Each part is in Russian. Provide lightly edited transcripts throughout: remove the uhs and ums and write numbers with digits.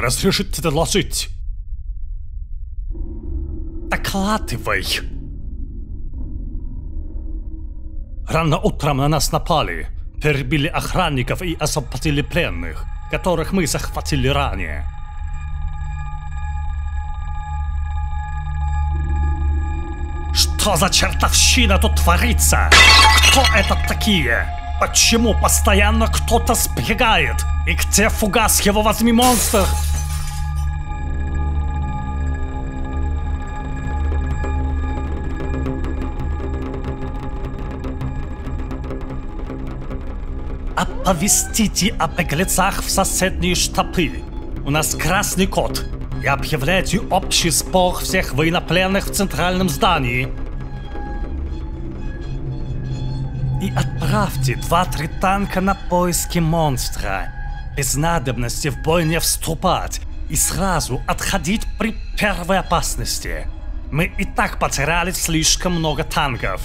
разрешите доложить? Докладывай. Рано утром на нас напали, перебили охранников и освободили пленных, которых мы захватили ранее. Что за чертовщина тут творится? Кто это такие? Почему постоянно кто-то сбегает? И где фугас, его возьми, монстр? Оповестите о беглецах в соседние штабы. У нас красный код. И объявляйте общий сбор всех военнопленных в центральном здании. И отправьте 2-3 танка на поиски монстра. Без надобности в бой не вступать и сразу отходить при первой опасности. Мы и так потеряли слишком много танков.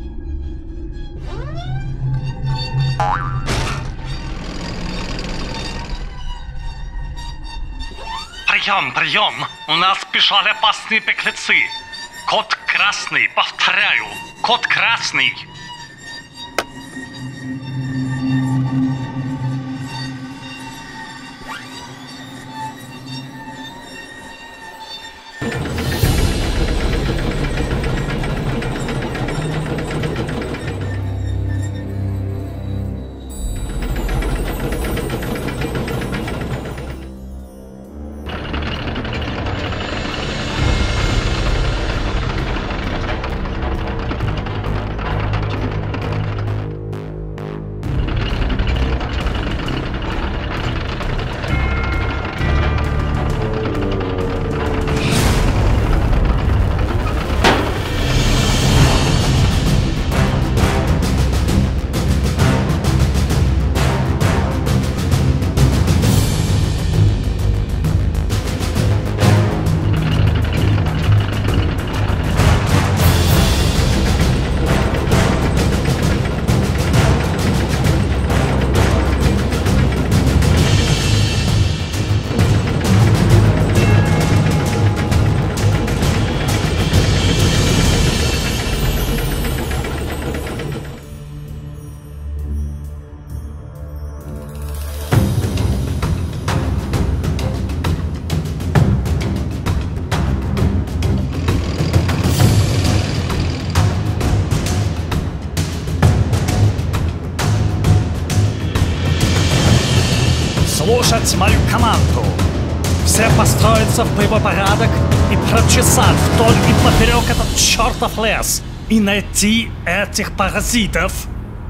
Прием! У нас бежали опасные беглецы. Код красный, повторяю, код красный. Слушать мою команду. Все построиться в боевой порядок и прочесать вдоль и поперек этот чертов лес и найти этих паразитов.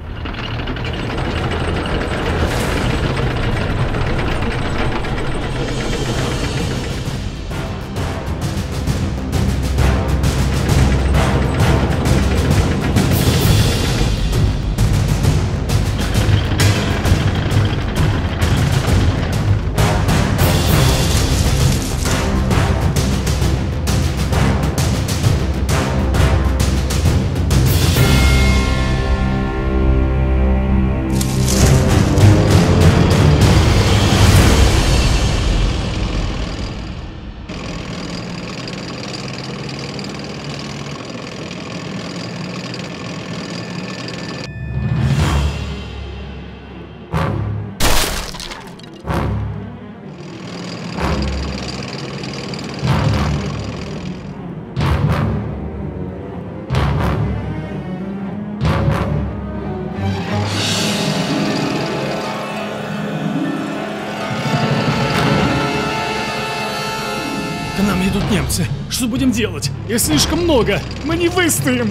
К нам идут немцы. Что будем делать? Их слишком много. Мы не выстоим.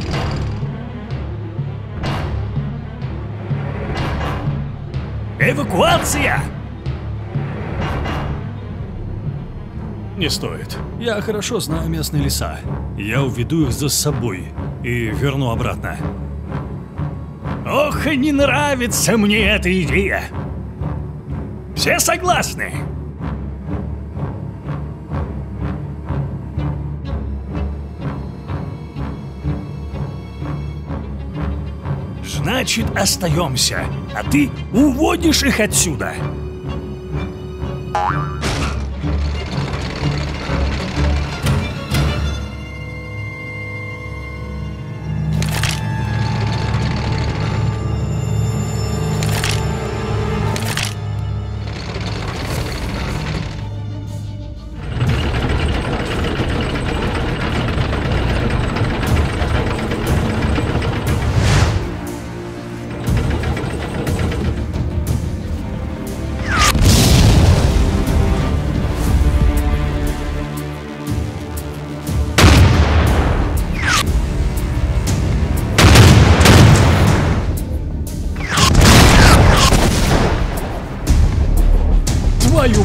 Эвакуация! Не стоит. Я хорошо знаю местные леса. Я уведу их за собой и верну обратно. Ох, и не нравится мне эта идея. Все согласны? Значит, остаемся, а ты уводишь их отсюда.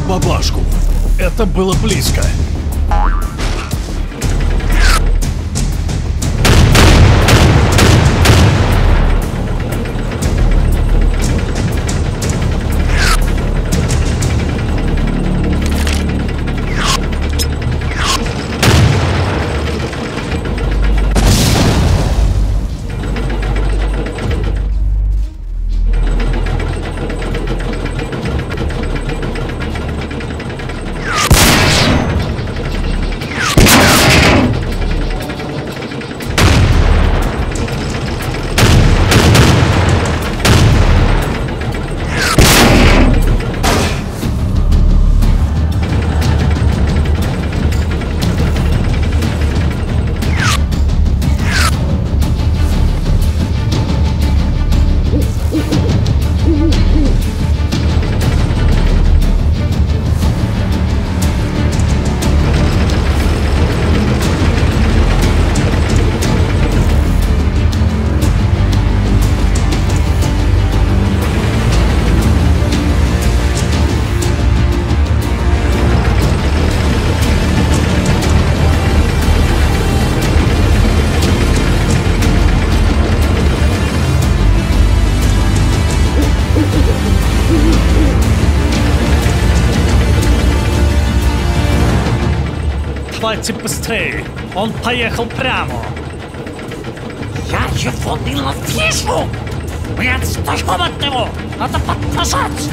бабашку. Это было близко. Давайте быстрее, он поехал прямо. Я его ненавижу! Мы отстаем от него! Надо подпожать!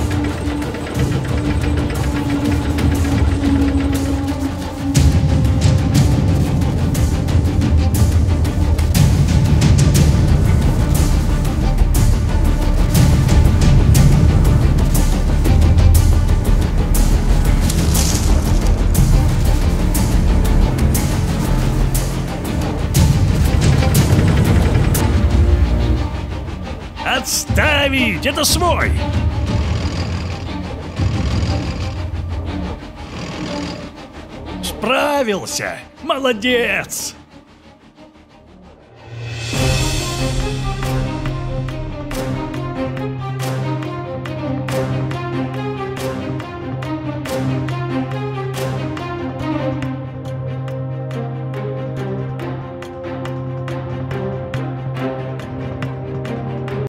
Отставить! Это свой! Справился! Молодец!